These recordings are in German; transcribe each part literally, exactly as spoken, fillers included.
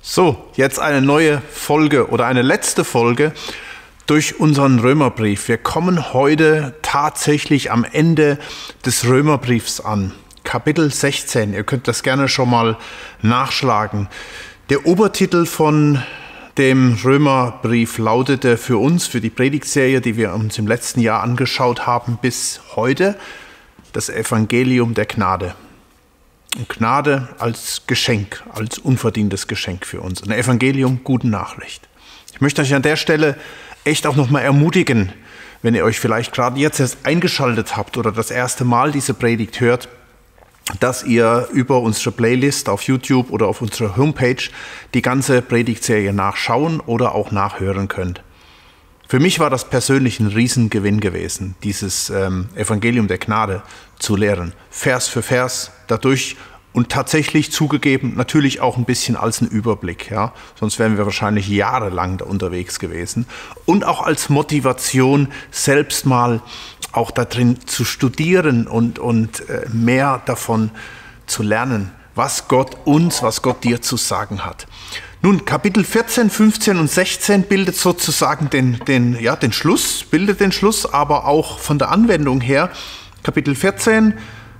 So, jetzt eine neue Folge oder eine letzte Folge durch unseren Römerbrief. Wir kommen heute tatsächlich am Ende des Römerbriefs an. Kapitel sechzehn, ihr könnt das gerne schon mal nachschlagen. Der Obertitel von dem Römerbrief lautete für uns, für die Predigtserie, die wir uns im letzten Jahr angeschaut haben, bis heute, das Evangelium der Gnade. Und Gnade als Geschenk, als unverdientes Geschenk für uns. Ein Evangelium, gute Nachricht. Ich möchte euch an der Stelle echt auch nochmal ermutigen, wenn ihr euch vielleicht gerade jetzt erst eingeschaltet habt oder das erste Mal diese Predigt hört, dass ihr über unsere Playlist auf YouTube oder auf unserer Homepage die ganze Predigtserie nachschauen oder auch nachhören könnt. Für mich war das persönlich ein Riesengewinn gewesen, dieses ähm, Evangelium der Gnade zu lehren. Vers für Vers dadurch und tatsächlich zugegeben, natürlich auch ein bisschen als ein Überblick. Ja? Sonst wären wir wahrscheinlich jahrelang da unterwegs gewesen. Und auch als Motivation, selbst mal auch da drin zu studieren und, und äh, mehr davon zu lernen, was Gott uns, was Gott dir zu sagen hat. Nun, Kapitel vierzehn, fünfzehn und sechzehn bildet sozusagen den, den, ja, den Schluss, bildet den Schluss, aber auch von der Anwendung her. Kapitel vierzehn,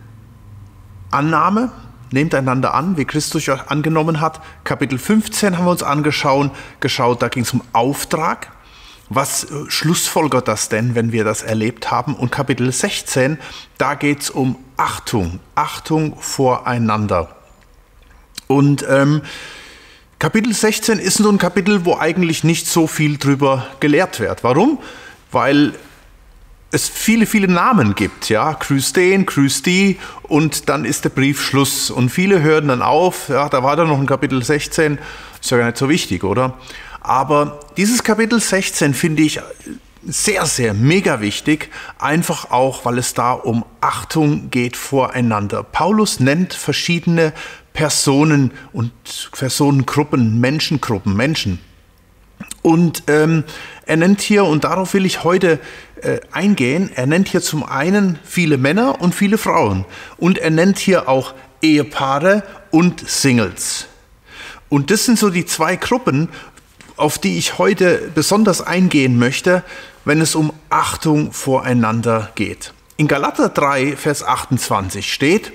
Annahme, nehmt einander an, wie Christus euch angenommen hat. Kapitel fünfzehn haben wir uns angeschaut, geschaut, da ging es um Auftrag. Was äh, schlussfolgert das denn, wenn wir das erlebt haben? Und Kapitel sechzehn, da geht es um Achtung, Achtung voreinander. Und ähm, Kapitel sechzehn ist so ein Kapitel, wo eigentlich nicht so viel drüber gelehrt wird. Warum? Weil es viele, viele Namen gibt. Ja? Grüß den, grüß die und dann ist der Brief Schluss. Und viele hören dann auf, ja, da war dann noch ein Kapitel sechzehn, ist ja gar nicht so wichtig, oder? Aber dieses Kapitel sechzehn finde ich sehr, sehr mega wichtig, einfach auch, weil es da um Achtung geht voreinander. Paulus nennt verschiedene Personen und Personengruppen, Menschengruppen, Menschen. Und ähm, er nennt hier, und darauf will ich heute äh, eingehen, er nennt hier zum einen viele Männer und viele Frauen. Und er nennt hier auch Ehepaare und Singles. Und das sind so die zwei Gruppen, auf die ich heute besonders eingehen möchte, wenn es um Achtung voreinander geht. In Galater drei, Vers achtundzwanzig steht,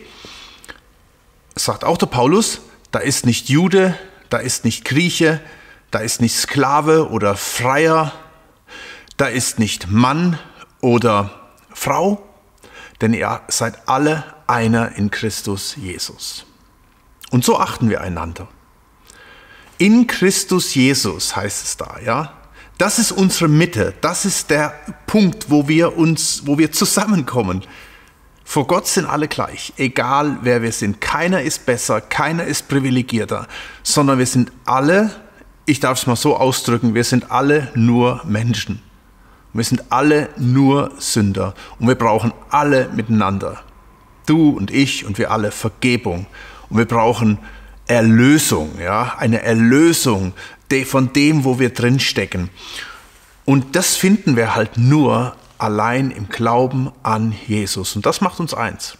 sagt auch der Paulus, da ist nicht Jude, da ist nicht Grieche, da ist nicht Sklave oder Freier, da ist nicht Mann oder Frau, denn ihr seid alle einer in Christus Jesus. Und so achten wir einander. In Christus Jesus heißt es da, ja. Das ist unsere Mitte, das ist der Punkt, wo wir uns, wo wir zusammenkommen. Vor Gott sind alle gleich, egal wer wir sind. Keiner ist besser, keiner ist privilegierter, sondern wir sind alle, ich darf es mal so ausdrücken, wir sind alle nur Menschen. Wir sind alle nur Sünder und wir brauchen alle miteinander. Du und ich und wir alle Vergebung. Und wir brauchen Erlösung, ja, eine Erlösung von dem, wo wir drinstecken. Und das finden wir halt nur allein im Glauben an Jesus. Und das macht uns eins.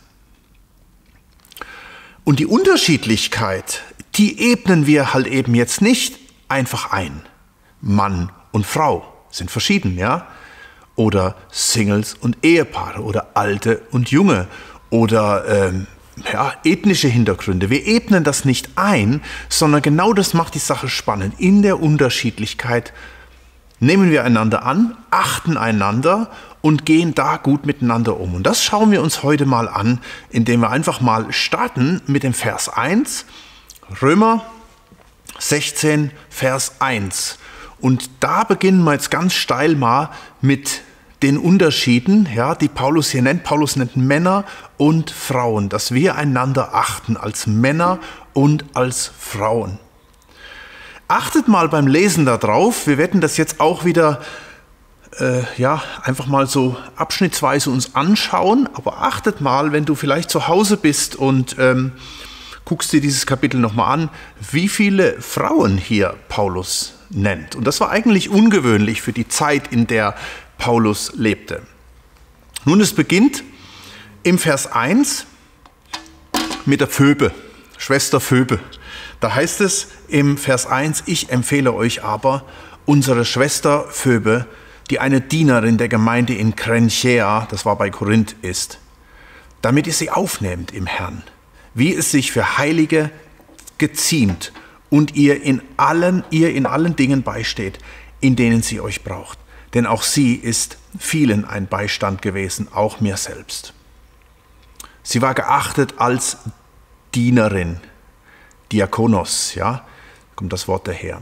Und die Unterschiedlichkeit, die ebnen wir halt eben jetzt nicht einfach ein. Mann und Frau sind verschieden, ja? Oder Singles und Ehepaare oder Alte und Junge oder ähm, ja, ethnische Hintergründe. Wir ebnen das nicht ein, sondern genau das macht die Sache spannend. In der Unterschiedlichkeit nehmen wir einander an, achten einander und gehen da gut miteinander um. Und das schauen wir uns heute mal an, indem wir einfach mal starten mit dem Vers eins, Römer sechzehn, Vers eins. Und da beginnen wir jetzt ganz steil mal mit den Unterschieden, ja, die Paulus hier nennt. Paulus nennt Männer und Frauen, dass wir einander achten als Männer und als Frauen. Achtet mal beim Lesen darauf, wir werden das jetzt auch wieder äh, ja, einfach mal so abschnittsweise uns anschauen, aber achtet mal, wenn du vielleicht zu Hause bist und ähm, guckst dir dieses Kapitel nochmal an, wie viele Frauen hier Paulus nennt. Und das war eigentlich ungewöhnlich für die Zeit, in der Paulus lebte. Nun, es beginnt im Vers eins mit der Phoebe, Schwester Phoebe. Da heißt es im Vers eins, ich empfehle euch aber unsere Schwester Phoebe, die eine Dienerin der Gemeinde in Krenchea, das war bei Korinth, ist, damit ihr sie aufnehmt im Herrn, wie es sich für Heilige geziemt und ihr in allen, ihr in allen Dingen beisteht, in denen sie euch braucht. Denn auch sie ist vielen ein Beistand gewesen, auch mir selbst. Sie war geachtet als Dienerin, Diakonos, ja, da kommt das Wort daher.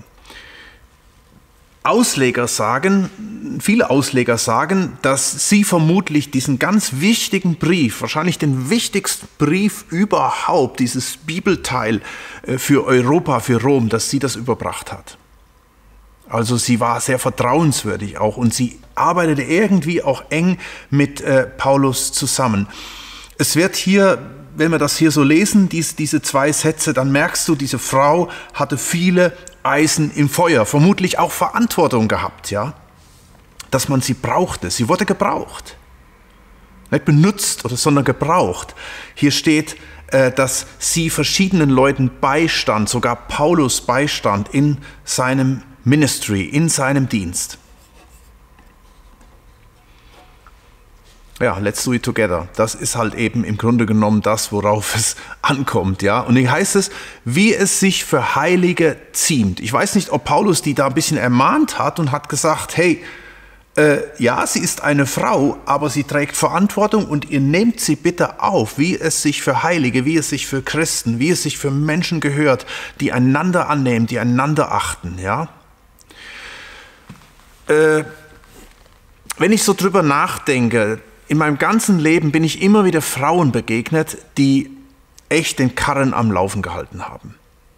Ausleger sagen, viele Ausleger sagen, dass sie vermutlich diesen ganz wichtigen Brief, wahrscheinlich den wichtigsten Brief überhaupt, dieses Bibelteil für Europa, für Rom, dass sie das überbracht hat. Also sie war sehr vertrauenswürdig auch und sie arbeitete irgendwie auch eng mit äh, Paulus zusammen. Es wird hier, wenn wir das hier so lesen, dies, diese zwei Sätze, dann merkst du, diese Frau hatte viele Eisen im Feuer, vermutlich auch Verantwortung gehabt, ja, dass man sie brauchte. Sie wurde gebraucht, nicht benutzt, oder, sondern gebraucht. Hier steht, äh, dass sie verschiedenen Leuten beistand, sogar Paulus beistand in seinem Ministry, in seinem Dienst. Ja, let's do it together. Das ist halt eben im Grunde genommen das, worauf es ankommt, ja. Und hier heißt es, wie es sich für Heilige ziemt. Ich weiß nicht, ob Paulus die da ein bisschen ermahnt hat und hat gesagt, hey, äh, ja, sie ist eine Frau, aber sie trägt Verantwortung und ihr nehmt sie bitte auf, wie es sich für Heilige, wie es sich für Christen, wie es sich für Menschen gehört, die einander annehmen, die einander achten, ja. Äh, wenn ich so drüber nachdenke, in meinem ganzen Leben bin ich immer wieder Frauen begegnet, die echt den Karren am Laufen gehalten haben.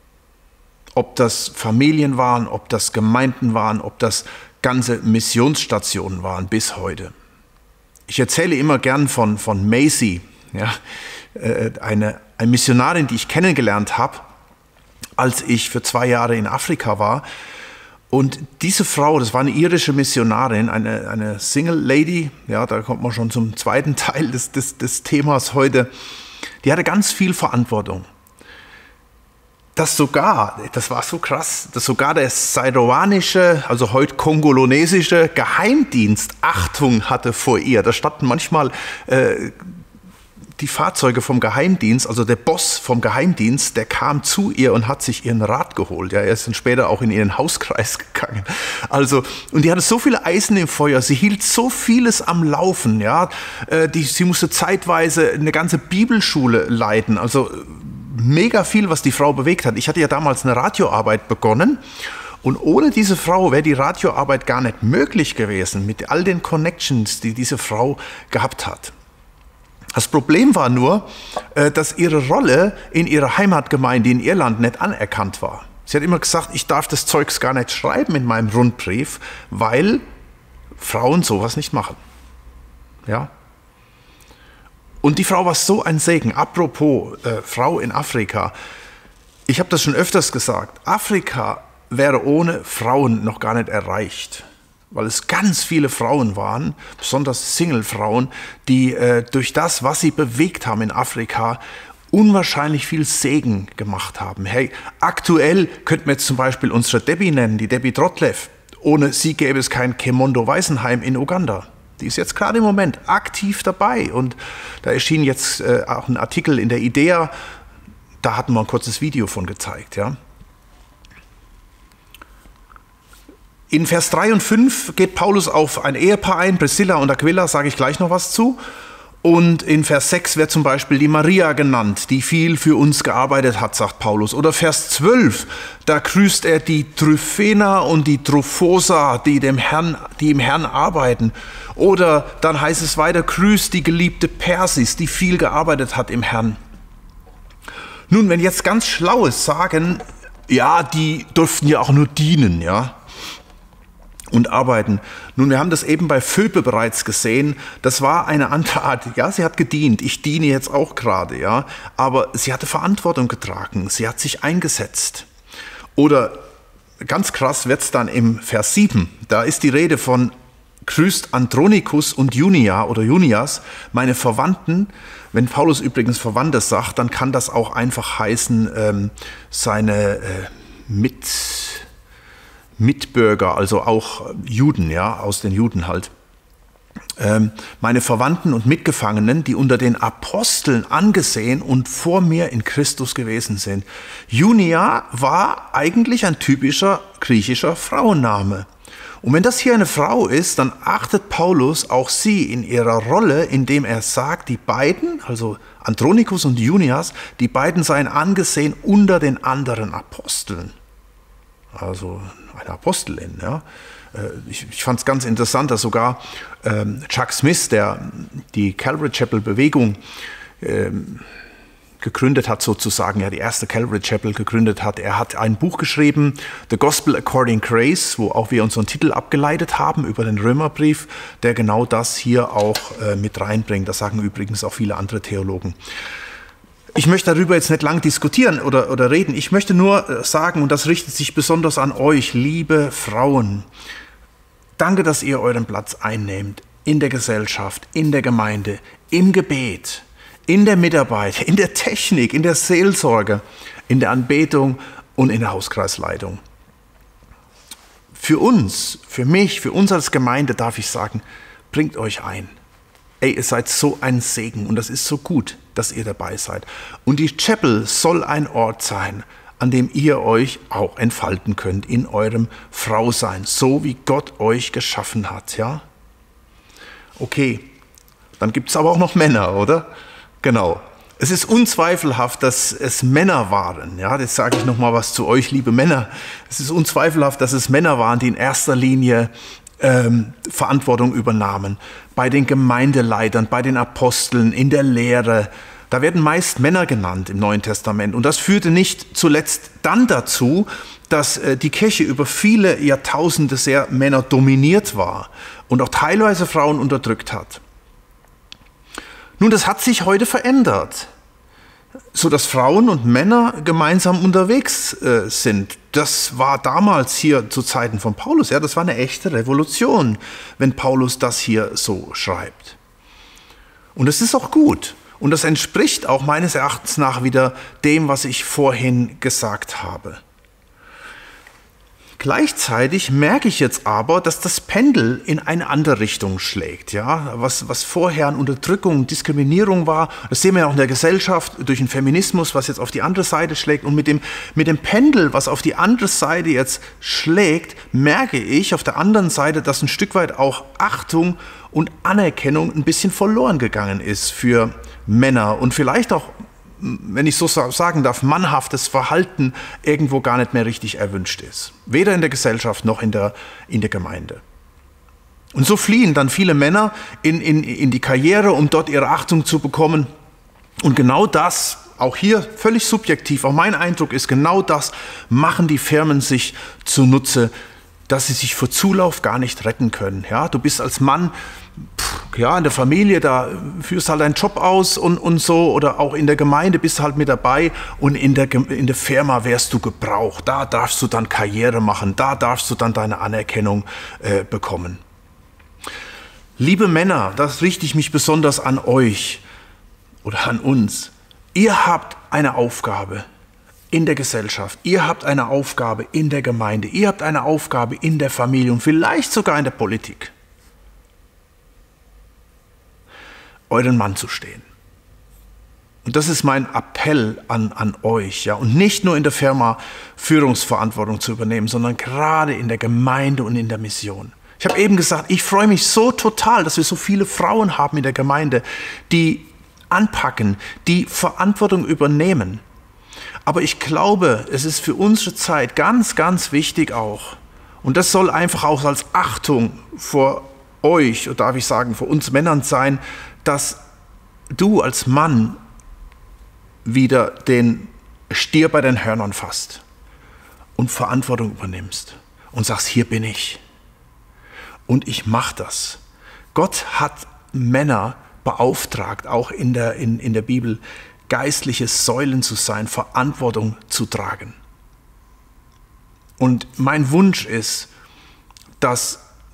Ob das Familien waren, ob das Gemeinden waren, ob das ganze Missionsstationen waren bis heute. Ich erzähle immer gern von, von Macy, ja, eine, eine Missionarin, die ich kennengelernt habe, als ich für zwei Jahre in Afrika war. Und diese Frau, das war eine irische Missionarin, eine, eine Single Lady, ja, da kommt man schon zum zweiten Teil des, des, des Themas heute, die hatte ganz viel Verantwortung. Dass sogar, das war so krass, dass sogar der sairoanische, also heute kongolonesische Geheimdienst Achtung hatte vor ihr. Da standen manchmal äh, die Fahrzeuge vom Geheimdienst, also der Boss vom Geheimdienst, der kam zu ihr und hat sich ihren Rat geholt. Ja, er ist dann später auch in ihren Hauskreis gegangen. Also, und die hatte so viele Eisen im Feuer, sie hielt so vieles am Laufen. Ja, die, sie musste zeitweise eine ganze Bibelschule leiten. Also mega viel, was die Frau bewegt hat. Ich hatte ja damals eine Radioarbeit begonnen. Und ohne diese Frau wäre die Radioarbeit gar nicht möglich gewesen, mit all den Connections, die diese Frau gehabt hat. Das Problem war nur, dass ihre Rolle in ihrer Heimatgemeinde in Irland nicht anerkannt war. Sie hat immer gesagt, ich darf das Zeugs gar nicht schreiben in meinem Rundbrief, weil Frauen sowas nicht machen. Ja? Und die Frau war so ein Segen. Apropos äh, Frau in Afrika. Ich habe das schon öfters gesagt. Afrika wäre ohne Frauen noch gar nicht erreicht. Weil es ganz viele Frauen waren, besonders Single-Frauen, die äh, durch das, was sie bewegt haben in Afrika, unwahrscheinlich viel Segen gemacht haben. Hey, aktuell könnten wir jetzt zum Beispiel unsere Debbie nennen, die Debbie Trottlev. Ohne sie gäbe es kein Kemondo Waisenheim in Uganda. Die ist jetzt gerade im Moment aktiv dabei. Und da erschien jetzt äh, auch ein Artikel in der IDEA, da hatten wir ein kurzes Video von gezeigt, ja. In Vers drei und fünf geht Paulus auf ein Ehepaar ein, Priscilla und Aquila, sage ich gleich noch was zu. Und in Vers sechs wird zum Beispiel die Maria genannt, die viel für uns gearbeitet hat, sagt Paulus. Oder Vers zwölf, da grüßt er die Tryphena und die Trophosa, die, dem Herrn, die im Herrn arbeiten. Oder dann heißt es weiter, grüßt die geliebte Persis, die viel gearbeitet hat im Herrn. Nun, wenn jetzt ganz Schlaue sagen, ja, die durften ja auch nur dienen, ja, und arbeiten. Nun, wir haben das eben bei Phoebe bereits gesehen. Das war eine andere Art. Ja, sie hat gedient. Ich diene jetzt auch gerade, ja. Aber sie hatte Verantwortung getragen. Sie hat sich eingesetzt. Oder ganz krass wird es dann im Vers sieben. Da ist die Rede von grüßt Andronikus und Junia oder Junias, meine Verwandten. Wenn Paulus übrigens Verwandte sagt, dann kann das auch einfach heißen, ähm, seine äh, Mit, Mitbürger, also auch Juden, ja, aus den Juden halt. Ähm, meine Verwandten und Mitgefangenen, die unter den Aposteln angesehen und vor mir in Christus gewesen sind. Junia war eigentlich ein typischer griechischer Frauenname. Und wenn das hier eine Frau ist, dann achtet Paulus auch sie in ihrer Rolle, indem er sagt, die beiden, also Andronikus und Junias, die beiden seien angesehen unter den anderen Aposteln. Also eine Apostelin, ja. Ich, ich fand es ganz interessant, dass sogar ähm, Chuck Smith, der die Calvary Chapel Bewegung ähm, gegründet hat, sozusagen, ja, die erste Calvary Chapel gegründet hat. Er hat ein Buch geschrieben, The Gospel According Grace, wo auch wir unseren Titel abgeleitet haben über den Römerbrief, der genau das hier auch äh, mit reinbringt. Das sagen übrigens auch viele andere Theologen. Ich möchte darüber jetzt nicht lang diskutieren oder, oder reden. Ich möchte nur sagen, und das richtet sich besonders an euch, liebe Frauen, danke, dass ihr euren Platz einnehmt in der Gesellschaft, in der Gemeinde, im Gebet, in der Mitarbeit, in der Technik, in der Seelsorge, in der Anbetung und in der Hauskreisleitung. Für uns, für mich, für uns als Gemeinde darf ich sagen, bringt euch ein. Ey, ihr seid so ein Segen und das ist so gut, dass ihr dabei seid. Und die Chapel soll ein Ort sein, an dem ihr euch auch entfalten könnt in eurem Frausein, so wie Gott euch geschaffen hat, ja? Okay, dann gibt es aber auch noch Männer, oder? Genau. Es ist unzweifelhaft, dass es Männer waren. Ja, jetzt sage ich noch mal was zu euch, liebe Männer. Es ist unzweifelhaft, dass es Männer waren, die in erster Linie ähm, Verantwortung übernahmen. Bei den Gemeindeleitern, bei den Aposteln, in der Lehre. Da werden meist Männer genannt im Neuen Testament. Und das führte nicht zuletzt dann dazu, dass äh, die Kirche über viele Jahrtausende sehr männerdominiert war und auch teilweise Frauen unterdrückt hat. Nun, das hat sich heute verändert, so dass Frauen und Männer gemeinsam unterwegs äh, sind. Das war damals hier zu Zeiten von Paulus, ja, das war eine echte Revolution, wenn Paulus das hier so schreibt. Und es ist auch gut und das entspricht auch meines Erachtens nach wieder dem, was ich vorhin gesagt habe. Gleichzeitig merke ich jetzt aber, dass das Pendel in eine andere Richtung schlägt. Ja? Was, was vorher an Unterdrückung, Diskriminierung war, das sehen wir ja auch in der Gesellschaft durch den Feminismus, was jetzt auf die andere Seite schlägt. Und mit dem, mit dem Pendel, was auf die andere Seite jetzt schlägt, merke ich auf der anderen Seite, dass ein Stück weit auch Achtung und Anerkennung ein bisschen verloren gegangen ist für Männer und vielleicht auch, wenn ich so sagen darf, mannhaftes Verhalten irgendwo gar nicht mehr richtig erwünscht ist. Weder in der Gesellschaft noch in der, in der Gemeinde. Und so fliehen dann viele Männer in, in, in die Karriere, um dort ihre Achtung zu bekommen. Und genau das, auch hier völlig subjektiv, auch mein Eindruck ist, genau das machen die Firmen sich zunutze, dass sie sich vor Zulauf gar nicht retten können. Ja, du bist als Mann pff, ja, in der Familie, da führst halt deinen Job aus und, und so, oder auch in der Gemeinde bist du halt mit dabei und in der, in der Firma wärst du gebraucht. Da darfst du dann Karriere machen, da darfst du dann deine Anerkennung äh, bekommen. Liebe Männer, das richte ich mich besonders an euch oder an uns. Ihr habt eine Aufgabe in der Gesellschaft, ihr habt eine Aufgabe in der Gemeinde, ihr habt eine Aufgabe in der Familie und vielleicht sogar in der Politik. Euren Mann zu stehen. Und das ist mein Appell an, an euch. Ja? Und nicht nur in der Firma Führungsverantwortung zu übernehmen, sondern gerade in der Gemeinde und in der Mission. Ich habe eben gesagt, ich freue mich so total, dass wir so viele Frauen haben in der Gemeinde, die anpacken, die Verantwortung übernehmen. Aber ich glaube, es ist für unsere Zeit ganz, ganz wichtig auch, und das soll einfach auch als Achtung vor euch, oder darf ich sagen, vor uns Männern sein, dass du als Mann wieder den Stier bei den Hörnern fasst und Verantwortung übernimmst und sagst, hier bin ich und ich mache das. Gott hat Männer beauftragt, auch in der, in, in der Bibel, geistliche Säulen zu sein, Verantwortung zu tragen. Und mein Wunsch ist, dass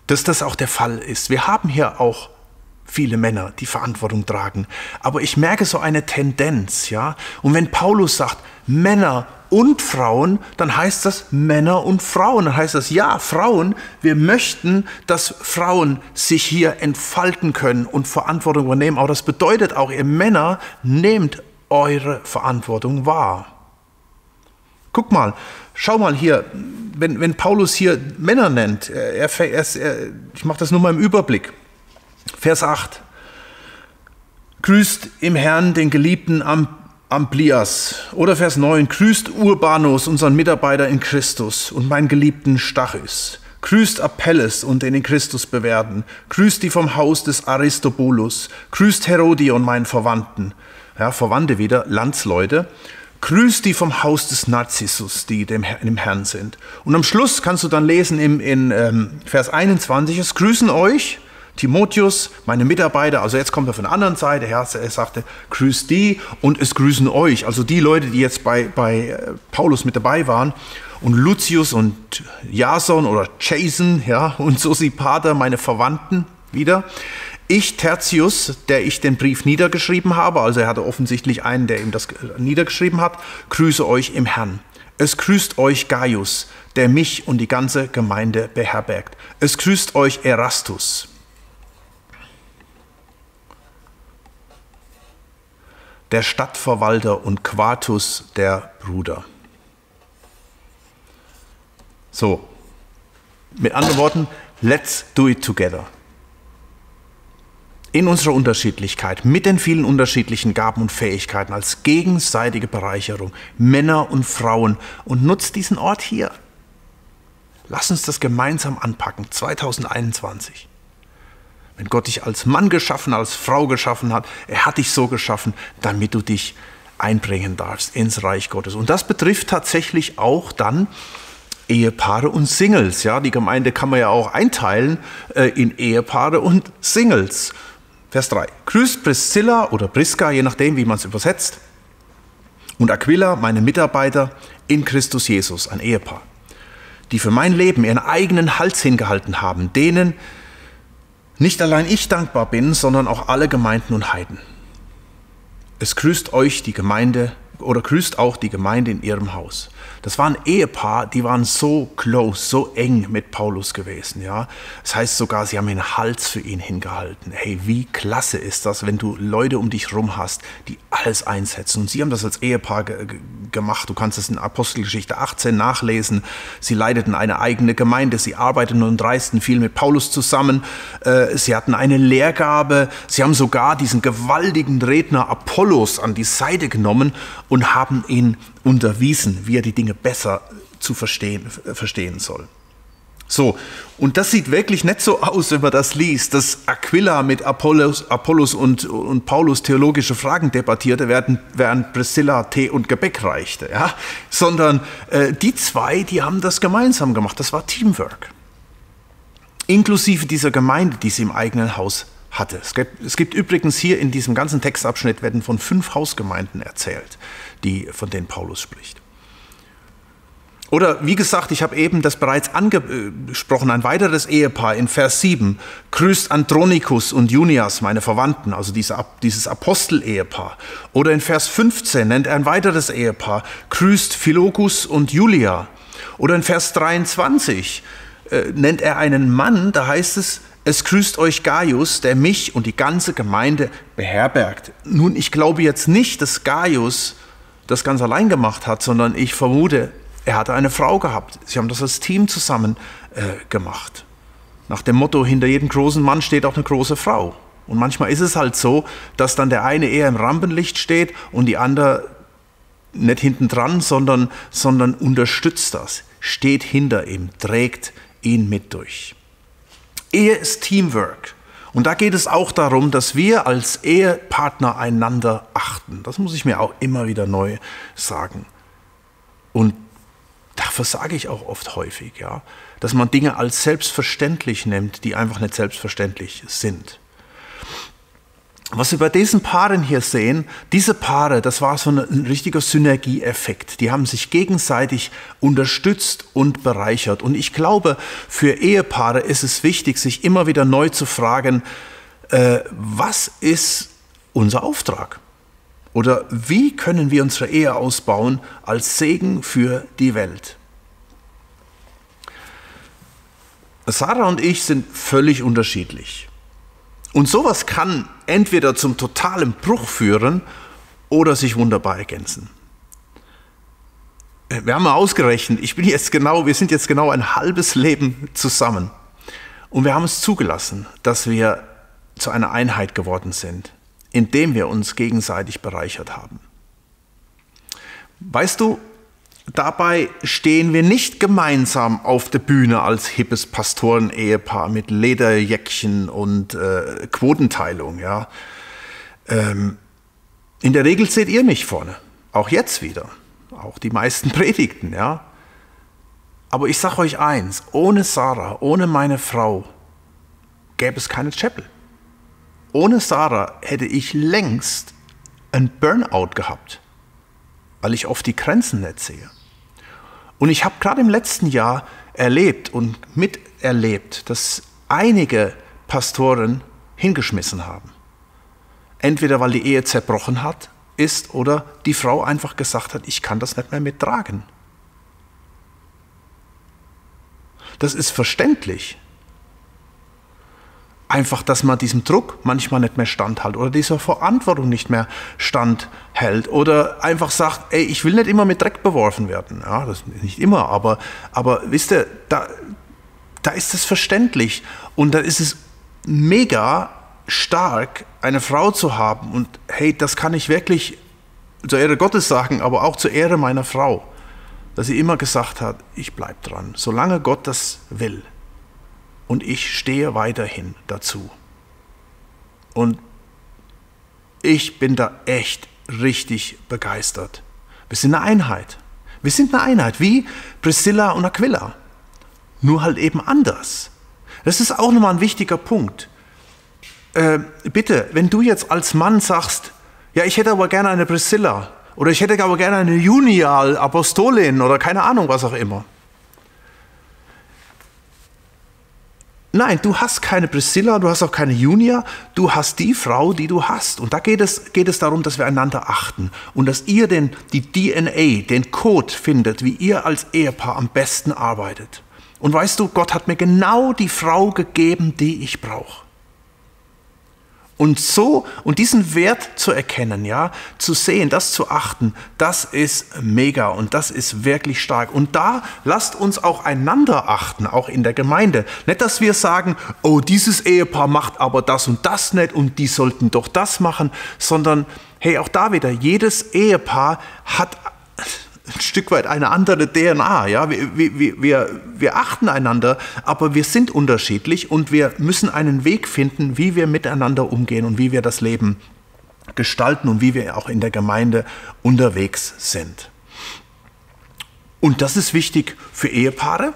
dass das auch der Fall ist. Wir haben hier auch viele Männer, die Verantwortung tragen. Aber ich merke so eine Tendenz, ja. Und wenn Paulus sagt, Männer und Frauen, dann heißt das Männer und Frauen. Dann heißt das, ja, Frauen, wir möchten, dass Frauen sich hier entfalten können und Verantwortung übernehmen. Aber das bedeutet auch, ihr Männer, nehmt eure Verantwortung wahr. Guck mal, schau mal hier, wenn, wenn Paulus hier Männer nennt, er, er, er, ich mache das nur mal im Überblick. Vers acht. Grüßt im Herrn den geliebten Amplias. Oder Vers neun. Grüßt Urbanus, unseren Mitarbeiter in Christus, und meinen geliebten Stachys. Grüßt Apelles und den in Christus Bewährten. Grüßt die vom Haus des Aristobulus. Grüßt Herodion, meinen Verwandten. Ja, Verwandte wieder, Landsleute. Grüßt die vom Haus des Narzissus, die dem, im Herrn sind. Und am Schluss kannst du dann lesen im, in ähm, Vers einundzwanzig, es grüßen euch Timotheus, meine Mitarbeiter, also jetzt kommt er von der anderen Seite, er sagte, grüßt die und es grüßen euch, also die Leute, die jetzt bei, bei Paulus mit dabei waren, und Lucius und Jason oder Jason, ja, und Sosipater, meine Verwandten, wieder. Ich, Tertius, der ich den Brief niedergeschrieben habe, also er hatte offensichtlich einen, der ihm das niedergeschrieben hat, grüße euch im Herrn. Es grüßt euch Gaius, der mich und die ganze Gemeinde beherbergt. Es grüßt euch Erastus. Der Stadtverwalter, und Quartus, der Bruder. So, mit anderen Worten, let's do it together. In unserer Unterschiedlichkeit, mit den vielen unterschiedlichen Gaben und Fähigkeiten, als gegenseitige Bereicherung, Männer und Frauen, und nutzt diesen Ort hier. Lass uns das gemeinsam anpacken, zweitausendeinundzwanzig. Wenn Gott dich als Mann geschaffen, als Frau geschaffen hat, er hat dich so geschaffen, damit du dich einbringen darfst ins Reich Gottes. Und das betrifft tatsächlich auch dann Ehepaare und Singles. Ja, die Gemeinde kann man ja auch einteilen äh, in Ehepaare und Singles. Vers drei. Grüßt Priscilla oder Priska, je nachdem, wie man es übersetzt, und Aquila, meine Mitarbeiter in Christus Jesus, ein Ehepaar, die für mein Leben ihren eigenen Hals hingehalten haben, denen nicht allein ich dankbar bin, sondern auch alle Gemeinden und Heiden. Es grüßt euch die Gemeinde oder grüßt auch die Gemeinde in ihrem Haus. Das war ein Ehepaar, die waren so close, so eng mit Paulus gewesen. Ja, das heißt sogar, sie haben den Hals für ihn hingehalten. Hey, wie klasse ist das, wenn du Leute um dich rum hast, die alles einsetzen. Und sie haben das als Ehepaar ge ge gemacht. Du kannst es in Apostelgeschichte achtzehn nachlesen. Sie leiteten eine eigene Gemeinde. Sie arbeiteten und reisten viel mit Paulus zusammen. Äh, sie hatten eine Lehrgabe. Sie haben sogar diesen gewaltigen Redner Apollos an die Seite genommen und haben ihn unterwiesen, wie er die Dinge besser zu verstehen, verstehen soll. So, und das sieht wirklich nicht so aus, wenn man das liest, dass Aquila mit Apollos, Apollos und, und Paulus theologische Fragen debattierte, während, während Priscilla Tee und Gebäck reichte. Ja? Sondern äh, die zwei, die haben das gemeinsam gemacht. Das war Teamwork. Inklusive dieser Gemeinde, die sie im eigenen Haus hatte. Es gibt, es gibt übrigens hier in diesem ganzen Textabschnitt werden von fünf Hausgemeinden erzählt, die, von denen Paulus spricht. Oder wie gesagt, ich habe eben das bereits angesprochen, ein weiteres Ehepaar in Vers sieben. Grüßt Andronikus und Junias, meine Verwandten, also diese, dieses Apostel-Ehepaar. Oder in Vers fünfzehn nennt er ein weiteres Ehepaar. Grüßt Philogus und Julia. Oder in Vers dreiundzwanzig äh, nennt er einen Mann, da heißt es, es grüßt euch Gaius, der mich und die ganze Gemeinde beherbergt. Nun, ich glaube jetzt nicht, dass Gaius das ganz allein gemacht hat, sondern ich vermute, er hatte eine Frau gehabt. Sie haben das als Team zusammen äh, gemacht. Nach dem Motto, hinter jedem großen Mann steht auch eine große Frau. Und manchmal ist es halt so, dass dann der eine eher im Rampenlicht steht und die andere nicht hinten dran, sondern, sondern unterstützt das, steht hinter ihm, trägt ihn mit durch. Ehe ist Teamwork. Und da geht es auch darum, dass wir als Ehepartner einander achten. Das muss ich mir auch immer wieder neu sagen. Und dafür sage ich auch oft häufig, ja, dass man Dinge als selbstverständlich nimmt, die einfach nicht selbstverständlich sind. was wir bei diesen Paaren hier sehen, diese Paare, das war so ein, ein richtiger Synergieeffekt. Die haben sich gegenseitig unterstützt und bereichert. Und ich glaube, für Ehepaare ist es wichtig, sich immer wieder neu zu fragen, äh, was ist unser Auftrag? Oder wie können wir unsere Ehe ausbauen als Segen für die Welt? Sarah und ich sind völlig unterschiedlich. Und sowas kann entweder zum totalen Bruch führen oder sich wunderbar ergänzen. Wir haben mal ausgerechnet, ich bin jetzt genau, wir sind jetzt genau ein halbes Leben zusammen. Und wir haben es zugelassen, dass wir zu einer Einheit geworden sind, indem wir uns gegenseitig bereichert haben. Weißt du, dabei stehen wir nicht gemeinsam auf der Bühne als hippes Pastoren-Ehepaar mit Lederjäckchen und äh, Quotenteilung. Ja. Ähm, in der Regel seht ihr mich vorne, auch jetzt wieder, auch die meisten Predigten. Ja. Aber ich sage euch eins, ohne Sarah, ohne meine Frau, gäbe es keine Chapel. Ohne Sarah hätte ich längst ein Burnout gehabt, weil ich oft die Grenzen nicht sehe. Und ich habe gerade im letzten Jahr erlebt und miterlebt, dass einige Pastoren hingeschmissen haben. Entweder weil die Ehe zerbrochen hat, ist oder die Frau einfach gesagt hat, ich kann das nicht mehr mittragen. Das ist verständlich. Einfach, dass man diesem Druck manchmal nicht mehr standhält oder dieser Verantwortung nicht mehr standhält oder einfach sagt, ey, ich will nicht immer mit Dreck beworfen werden. Ja, das ist nicht immer, aber, aber wisst ihr, da, da ist es verständlich und da ist es mega stark, eine Frau zu haben und hey, das kann ich wirklich zur Ehre Gottes sagen, aber auch zur Ehre meiner Frau, dass sie immer gesagt hat, ich bleib dran, solange Gott das will. Und ich stehe weiterhin dazu. Und ich bin da echt richtig begeistert. Wir sind eine Einheit. Wir sind eine Einheit, wie Priscilla und Aquila. Nur halt eben anders. Das ist auch nochmal ein wichtiger Punkt. Äh, bitte, wenn du jetzt als Mann sagst, ja, ich hätte aber gerne eine Priscilla oder ich hätte aber gerne eine Junia, Apostolin oder keine Ahnung, was auch immer. Nein, du hast keine Priscilla, du hast auch keine Junia, du hast die Frau, die du hast. Und da geht es, geht es darum, dass wir einander achten und dass ihr den, die D N A, den Code findet, wie ihr als Ehepaar am besten arbeitet. Und weißt du, Gott hat mir genau die Frau gegeben, die ich brauche. Und so, und diesen Wert zu erkennen, ja, zu sehen, das zu achten, das ist mega und das ist wirklich stark. Und da lasst uns auch einander achten, auch in der Gemeinde. Nicht, dass wir sagen, oh, dieses Ehepaar macht aber das und das nicht und die sollten doch das machen, sondern, hey, auch da wieder, jedes Ehepaar hat ein Stück weit eine andere D N A. Ja? Wir, wir, wir, wir achten einander, aber wir sind unterschiedlich und wir müssen einen Weg finden, wie wir miteinander umgehen und wie wir das Leben gestalten und wie wir auch in der Gemeinde unterwegs sind. Und das ist wichtig für Ehepaare,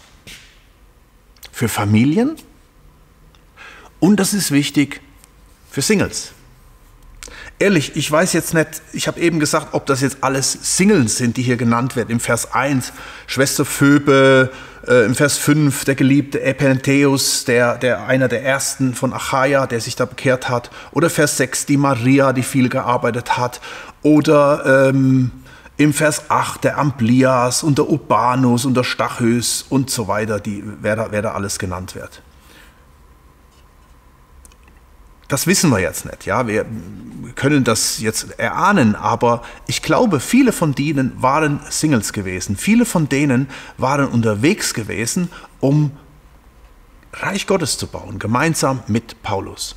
für Familien und das ist wichtig für Singles. Ehrlich, ich weiß jetzt nicht, ich habe eben gesagt, ob das jetzt alles Singles sind, die hier genannt werden. Im Vers eins, Schwester Phoebe, äh, im Vers fünf, der geliebte Epentheus, der, der einer der ersten von Achaia, der sich da bekehrt hat. Oder Vers sechs, die Maria, die viel gearbeitet hat. Oder ähm, im Vers acht, der Amplias und der Urbanus und der Stachys und so weiter, die, wer, da, wer da alles genannt wird. Das wissen wir jetzt nicht, ja, wir können das jetzt erahnen, aber ich glaube, viele von denen waren Singles gewesen. Viele von denen waren unterwegs gewesen, um Reich Gottes zu bauen, gemeinsam mit Paulus.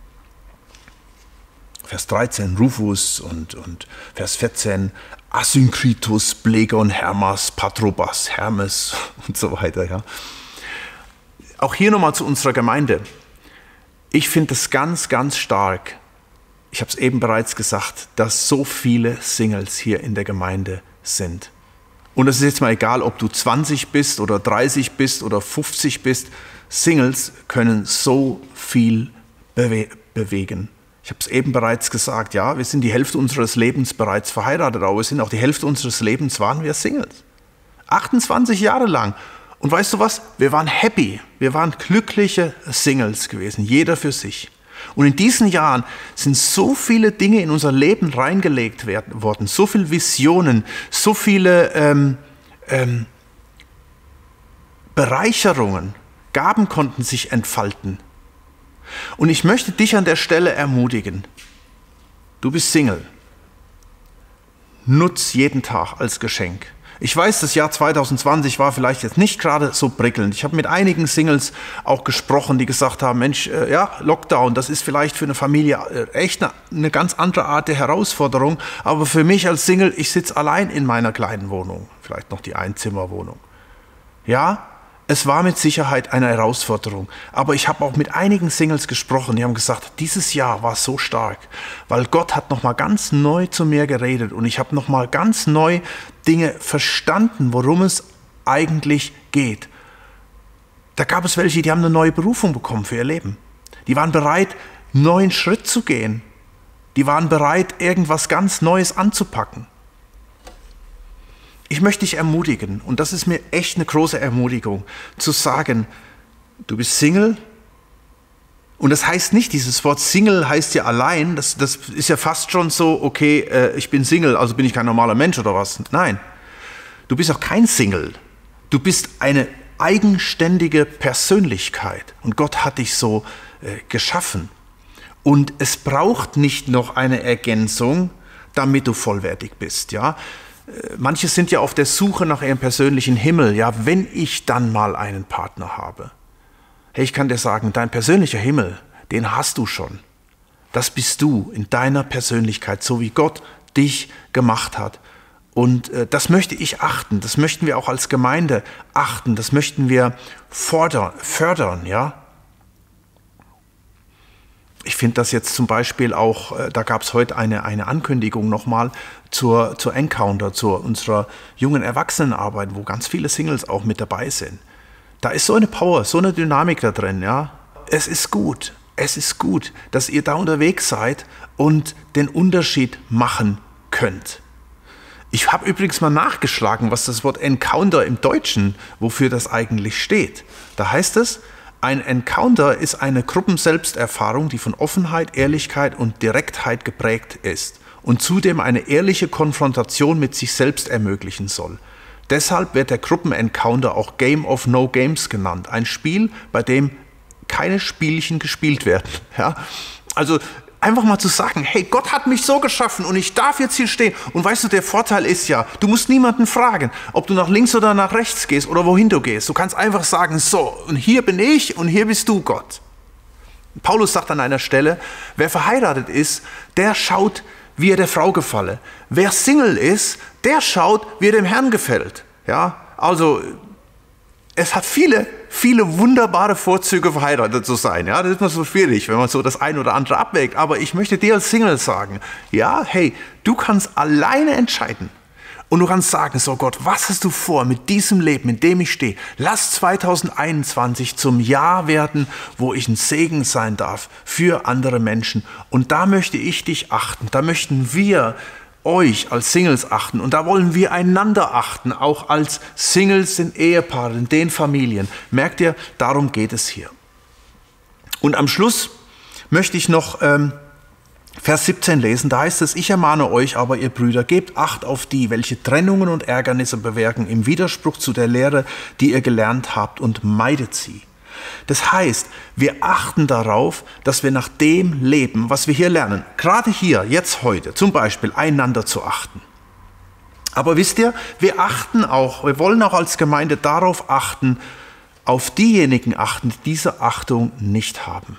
Vers dreizehn, Rufus und, und Vers vierzehn, Asynkritus, Blegon, Hermas, Patrobas, Hermes und so weiter, ja. Auch hier nochmal zu unserer Gemeinde. Ich finde es ganz, ganz stark, ich habe es eben bereits gesagt, dass so viele Singles hier in der Gemeinde sind. Und es ist jetzt mal egal, ob du zwanzig bist oder dreißig bist oder fünfzig bist, Singles können so viel bewe- bewegen. Ich habe es eben bereits gesagt, ja, wir sind die Hälfte unseres Lebens bereits verheiratet, aber wir sind auch die Hälfte unseres Lebens waren wir Singles. achtundzwanzig Jahre lang. Und weißt du was? Wir waren happy. Wir waren glückliche Singles gewesen, jeder für sich. Und in diesen Jahren sind so viele Dinge in unser Leben reingelegt werden, worden, so viele Visionen, so viele ähm, ähm, Bereicherungen, Gaben konnten sich entfalten. Und ich möchte dich an der Stelle ermutigen. Du bist Single. Nutz jeden Tag als Geschenk. Ich weiß, das Jahr zwanzig zwanzig war vielleicht jetzt nicht gerade so prickelnd. Ich habe mit einigen Singles auch gesprochen, die gesagt haben, Mensch, äh, ja, Lockdown, das ist vielleicht für eine Familie äh, echt eine, eine ganz andere Art der Herausforderung. Aber für mich als Single, ich sitze allein in meiner kleinen Wohnung, vielleicht noch die Einzimmerwohnung. Ja, es war mit Sicherheit eine Herausforderung, aber ich habe auch mit einigen Singles gesprochen, die haben gesagt, dieses Jahr war so stark, weil Gott hat nochmal ganz neu zu mir geredet und ich habe nochmal ganz neu Dinge verstanden, worum es eigentlich geht. Da gab es welche, die haben eine neue Berufung bekommen für ihr Leben. Die waren bereit, einen neuen Schritt zu gehen. Die waren bereit, irgendwas ganz Neues anzupacken. Ich möchte dich ermutigen, und das ist mir echt eine große Ermutigung, zu sagen, du bist Single. Und das heißt nicht, dieses Wort Single heißt ja allein, das, das ist ja fast schon so, okay, äh, ich bin Single, also bin ich kein normaler Mensch oder was. Nein, du bist auch kein Single. Du bist eine eigenständige Persönlichkeit und Gott hat dich so äh, geschaffen. Und es braucht nicht noch eine Ergänzung, damit du vollwertig bist, ja. Manche sind ja auf der Suche nach ihrem persönlichen Himmel, ja, wenn ich dann mal einen Partner habe. Hey, ich kann dir sagen, dein persönlicher Himmel, den hast du schon. Das bist du in deiner Persönlichkeit, so wie Gott dich gemacht hat. Und äh, das möchte ich achten, das möchten wir auch als Gemeinde achten, das möchten wir fordern, fördern, ja. Ich finde das jetzt zum Beispiel auch, da gab es heute eine, eine Ankündigung nochmal zur, zur Encounter, zu unserer jungen Erwachsenenarbeit, wo ganz viele Singles auch mit dabei sind. Da ist so eine Power, so eine Dynamik da drin. Ja? Es ist gut, es ist gut, dass ihr da unterwegs seid und den Unterschied machen könnt. Ich habe übrigens mal nachgeschlagen, was das Wort Encounter im Deutschen, wofür das eigentlich steht. Da heißt es, ein Encounter ist eine Gruppenselbsterfahrung, die von Offenheit, Ehrlichkeit und Direktheit geprägt ist und zudem eine ehrliche Konfrontation mit sich selbst ermöglichen soll. Deshalb wird der Gruppenencounter auch Game of No Games genannt, ein Spiel, bei dem keine Spielchen gespielt werden. Ja? Also einfach mal zu sagen, hey, Gott hat mich so geschaffen und ich darf jetzt hier stehen. Und weißt du, der Vorteil ist ja, du musst niemanden fragen, ob du nach links oder nach rechts gehst oder wohin du gehst. Du kannst einfach sagen, so, und hier bin ich und hier bist du, Gott. Paulus sagt an einer Stelle, wer verheiratet ist, der schaut, wie er der Frau gefalle. Wer Single ist, der schaut, wie er dem Herrn gefällt. Ja, also es hat viele, viele wunderbare Vorzüge, verheiratet zu sein. Ja, das ist immer so schwierig, wenn man so das eine oder andere abwägt. Aber ich möchte dir als Single sagen, ja, hey, du kannst alleine entscheiden. Und du kannst sagen, so Gott, was hast du vor mit diesem Leben, in dem ich stehe? Lass zwanzig einundzwanzig zum Jahr werden, wo ich ein Segen sein darf für andere Menschen. Und da möchte ich dich achten, da möchten wir euch als Singles achten und da wollen wir einander achten, auch als Singles in Ehepaaren, in den Familien. Merkt ihr, darum geht es hier. Und am Schluss möchte ich noch ähm, Vers siebzehn lesen, da heißt es, ich ermahne euch aber, ihr Brüder, gebt Acht auf die, welche Trennungen und Ärgernisse bewirken im Widerspruch zu der Lehre, die ihr gelernt habt, und meidet sie. Das heißt, wir achten darauf, dass wir nach dem leben, was wir hier lernen. Gerade hier, jetzt heute, zum Beispiel einander zu achten. Aber wisst ihr, wir achten auch, wir wollen auch als Gemeinde darauf achten, auf diejenigen achten, die diese Achtung nicht haben.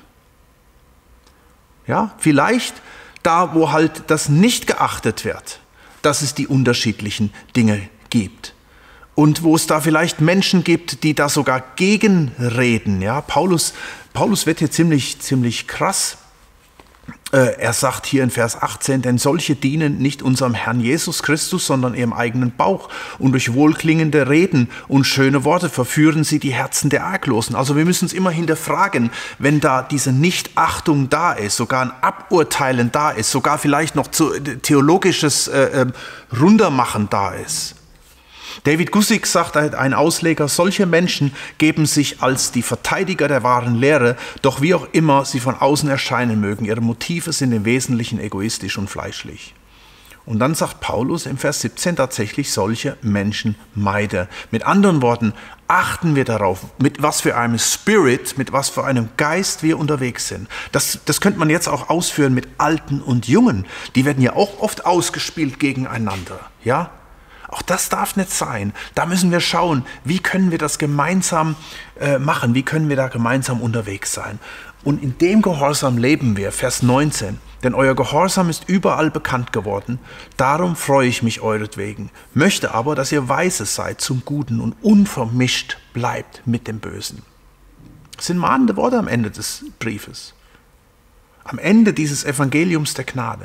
Ja, vielleicht da, wo halt das nicht geachtet wird, dass es die unterschiedlichen Dinge gibt. Und wo es da vielleicht Menschen gibt, die da sogar gegenreden. Ja, Paulus, Paulus wird hier ziemlich, ziemlich krass. Er sagt hier in Vers achtzehn, denn solche dienen nicht unserem Herrn Jesus Christus, sondern ihrem eigenen Bauch. Und durch wohlklingende Reden und schöne Worte verführen sie die Herzen der Arglosen. Also wir müssen uns immer hinterfragen, wenn da diese Nichtachtung da ist, sogar ein Aburteilen da ist, sogar vielleicht noch zu, theologisches äh, äh, Runtermachen da ist. David Guzik sagt, ein Ausleger, solche Menschen geben sich als die Verteidiger der wahren Lehre, doch wie auch immer sie von außen erscheinen mögen, ihre Motive sind im Wesentlichen egoistisch und fleischlich. Und dann sagt Paulus im Vers siebzehn tatsächlich, solche Menschen meide. Mit anderen Worten, achten wir darauf, mit was für einem Spirit, mit was für einem Geist wir unterwegs sind. Das, das könnte man jetzt auch ausführen mit Alten und Jungen. Die werden ja auch oft ausgespielt gegeneinander, ja? Auch das darf nicht sein. Da müssen wir schauen, wie können wir das gemeinsam äh, machen, wie können wir da gemeinsam unterwegs sein. Und in dem Gehorsam leben wir, Vers neunzehn. Denn euer Gehorsam ist überall bekannt geworden, darum freue ich mich euretwegen, möchte aber, dass ihr weise seid zum Guten und unvermischt bleibt mit dem Bösen. Das sind mahnende Worte am Ende des Briefes. Am Ende dieses Evangeliums der Gnade.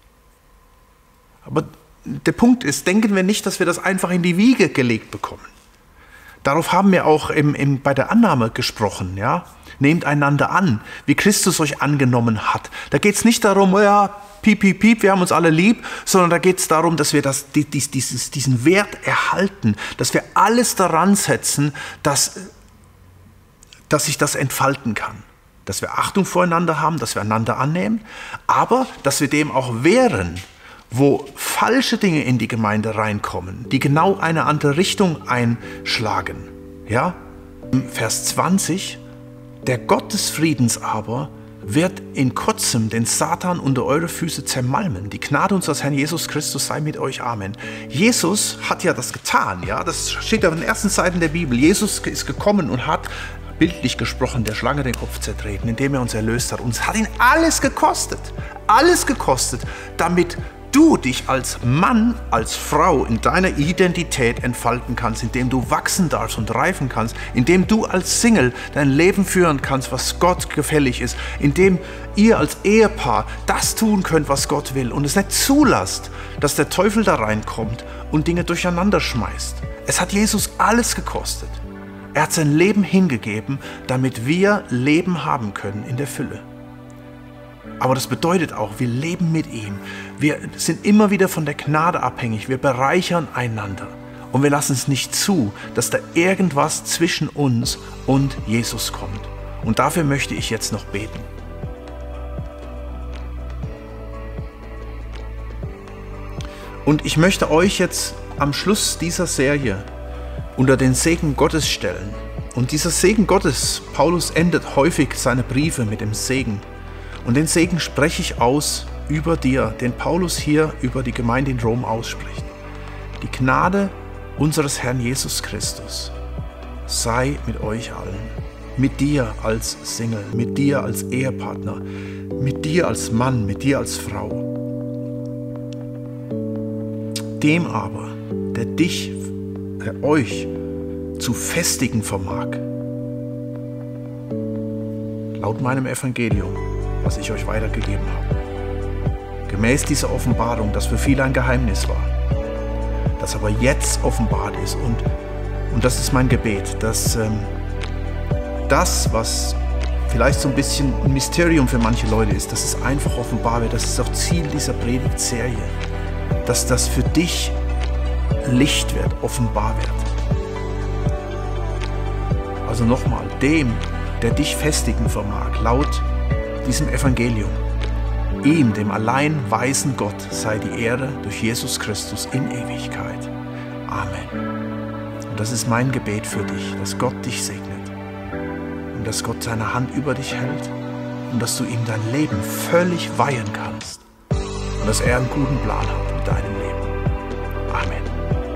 Aber der Punkt ist, denken wir nicht, dass wir das einfach in die Wiege gelegt bekommen. Darauf haben wir auch im, im, bei der Annahme gesprochen. Ja? Nehmt einander an, wie Christus euch angenommen hat. Da geht es nicht darum, oh ja, piep, piep, piep, wir haben uns alle lieb, sondern da geht es darum, dass wir das, die, dieses, diesen Wert erhalten, dass wir alles daran setzen, dass, dass sich das entfalten kann. Dass wir Achtung voreinander haben, dass wir einander annehmen, aber dass wir dem auch wehren, wo falsche Dinge in die Gemeinde reinkommen, die genau eine andere Richtung einschlagen. Ja? Vers zwanzig, der Gott des Friedens aber wird in kurzem den Satan unter eure Füße zermalmen. Die Gnade unseres Herrn Jesus Christus sei mit euch. Amen. Jesus hat ja das getan. Ja? Das steht auf den ersten Seiten der Bibel. Jesus ist gekommen und hat, bildlich gesprochen, der Schlange den Kopf zertreten, indem er uns erlöst hat. Und es hat ihn alles gekostet. Alles gekostet, damit du dich als Mann, als Frau in deiner Identität entfalten kannst, indem du wachsen darfst und reifen kannst, indem du als Single dein Leben führen kannst, was Gott gefällig ist, indem ihr als Ehepaar das tun könnt, was Gott will und es nicht zulasst, dass der Teufel da reinkommt und Dinge durcheinander schmeißt. Es hat Jesus alles gekostet. Er hat sein Leben hingegeben, damit wir Leben haben können in der Fülle. Aber das bedeutet auch, wir leben mit ihm. Wir sind immer wieder von der Gnade abhängig. Wir bereichern einander. Und wir lassen es nicht zu, dass da irgendwas zwischen uns und Jesus kommt. Und dafür möchte ich jetzt noch beten. Und ich möchte euch jetzt am Schluss dieser Serie unter den Segen Gottes stellen. Und dieser Segen Gottes, Paulus endet häufig seine Briefe mit dem Segen. Und den Segen spreche ich aus über dir, den Paulus hier über die Gemeinde in Rom ausspricht. Die Gnade unseres Herrn Jesus Christus sei mit euch allen, mit dir als Single, mit dir als Ehepartner, mit dir als Mann, mit dir als Frau. Dem aber, der dich, der euch zu festigen vermag, laut meinem Evangelium, was ich euch weitergegeben habe. Gemäß dieser Offenbarung, das für viele ein Geheimnis war, das aber jetzt offenbart ist. Und, und das ist mein Gebet, dass ähm, das, was vielleicht so ein bisschen ein Mysterium für manche Leute ist, dass es einfach offenbar wird. Das ist auch Ziel dieser Predigtserie, dass das für dich Licht wird, offenbar wird. Also nochmal, dem, der dich festigen vermag, laut diesem Evangelium. Ihm, dem allein weisen Gott, sei die Ehre durch Jesus Christus in Ewigkeit. Amen. Und das ist mein Gebet für dich, dass Gott dich segnet und dass Gott seine Hand über dich hält und dass du ihm dein Leben völlig weihen kannst und dass er einen guten Plan hat mit deinem Leben. Amen.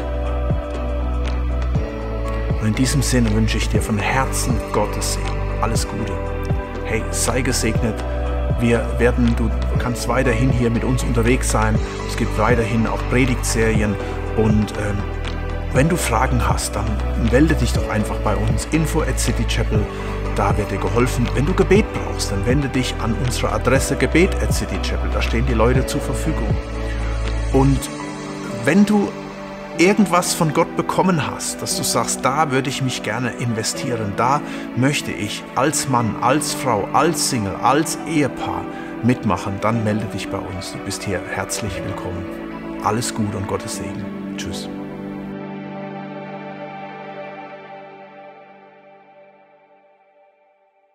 Und in diesem Sinne wünsche ich dir von Herzen Gottes Segen. Alles Gute. Hey, sei gesegnet. Wir werden, du kannst weiterhin hier mit uns unterwegs sein. Es gibt weiterhin auch Predigtserien. Und ähm, wenn du Fragen hast, dann melde dich doch einfach bei uns. info at citychapel Da wird dir geholfen. Wenn du Gebet brauchst, dann wende dich an unsere Adresse gebet at city chapel. Da stehen die Leute zur Verfügung. Und wenn du irgendwas von Gott bekommen hast, dass du sagst, da würde ich mich gerne investieren, da möchte ich als Mann, als Frau, als Single, als Ehepaar mitmachen, dann melde dich bei uns. Du bist hier herzlich willkommen. Alles Gute und Gottes Segen. Tschüss.